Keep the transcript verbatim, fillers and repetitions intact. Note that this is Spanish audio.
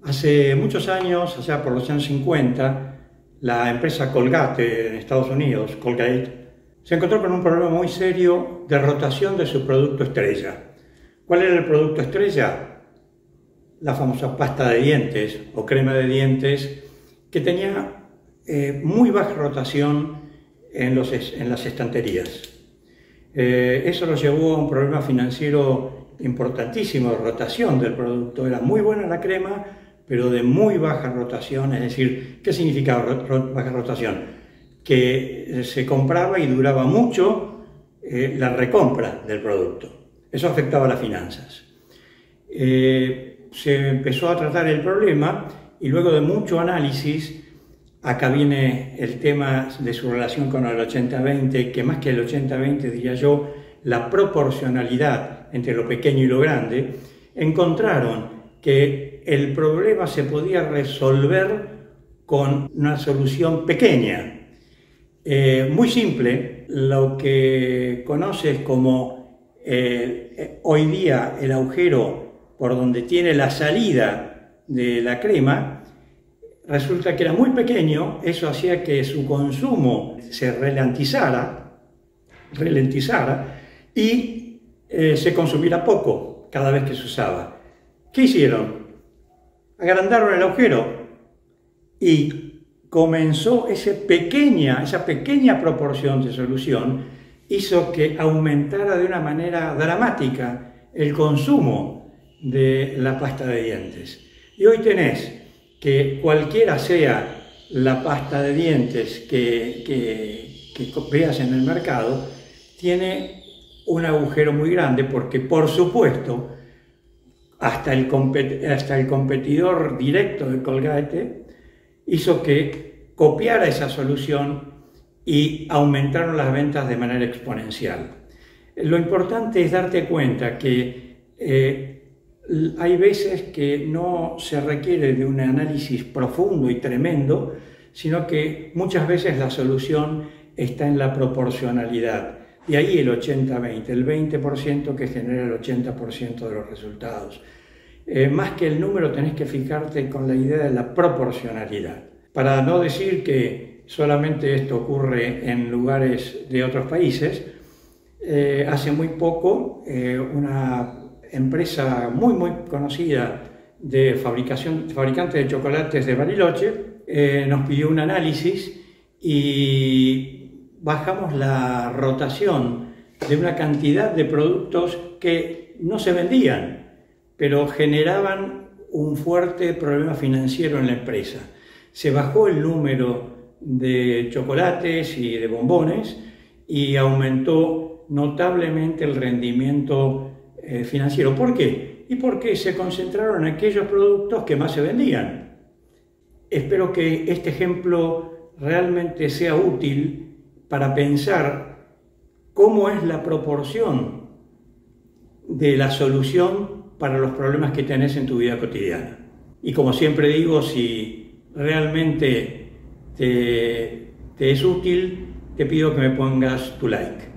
Hace muchos años, allá por los años cincuenta, la empresa Colgate en Estados Unidos, Colgate, se encontró con un problema muy serio de rotación de su producto estrella. ¿Cuál era el producto estrella? La famosa pasta de dientes o crema de dientes, que tenía eh, muy baja rotación en, los, en las estanterías. Eh, eso lo llevó a un problema financiero importantísimo de rotación del producto. Era muy buena la crema, pero de muy baja rotación. Es decir, ¿qué significaba ro baja rotación? Que se compraba y duraba mucho eh, la recompra del producto. Eso afectaba las finanzas. Eh, se empezó a tratar el problema y luego de mucho análisis, acá viene el tema de su relación con el ochenta veinte, que más que el ochenta veinte diría yo, la proporcionalidad entre lo pequeño y lo grande, encontraron que el problema se podía resolver con una solución pequeña, eh, muy simple, lo que conoces como eh, hoy día el agujero por donde tiene la salida de la crema. Resulta que era muy pequeño, eso hacía que su consumo se ralentizara, ralentizara y eh, se consumiera poco cada vez que se usaba. ¿Qué hicieron? Agrandaron el agujero y comenzó ese pequeña, esa pequeña proporción de solución, hizo que aumentara de una manera dramática el consumo de la pasta de dientes. Y hoy tenés que cualquiera sea la pasta de dientes que, que, que veas en el mercado, tiene un agujero muy grande porque, por supuesto, hasta el, hasta el competidor directo de Colgate hizo que copiara esa solución y aumentaron las ventas de manera exponencial. Lo importante es darte cuenta que eh, hay veces que no se requiere de un análisis profundo y tremendo, sino que muchas veces la solución está en la proporcionalidad. Y ahí el ochenta veinte, el veinte por ciento que genera el ochenta por ciento de los resultados. Eh, más que el número tenés que fijarte con la idea de la proporcionalidad. Para no decir que solamente esto ocurre en lugares de otros países, eh, hace muy poco eh, una empresa muy muy conocida de fabricación, fabricante de chocolates de Bariloche, eh, nos pidió un análisis y bajamos la rotación de una cantidad de productos que no se vendían, pero generaban un fuerte problema financiero en la empresa. Se bajó el número de chocolates y de bombones y aumentó notablemente el rendimiento eh, financiero. ¿Por qué? Y porque se concentraron en aquellos productos que más se vendían. Espero que este ejemplo realmente sea útil para pensar cómo es la proporción de la solución para los problemas que tenés en tu vida cotidiana. Y como siempre digo, si realmente te, te es útil, te pido que me pongas tu like.